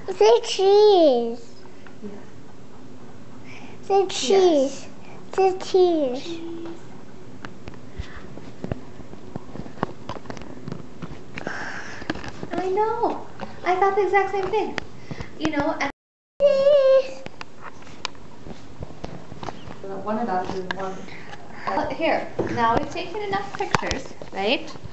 The cheese. Yeah. The cheese. Yes. The cheese. I know. I thought the exact same thing. You know, and one adopted and one. Here, now we've taken enough pictures, right?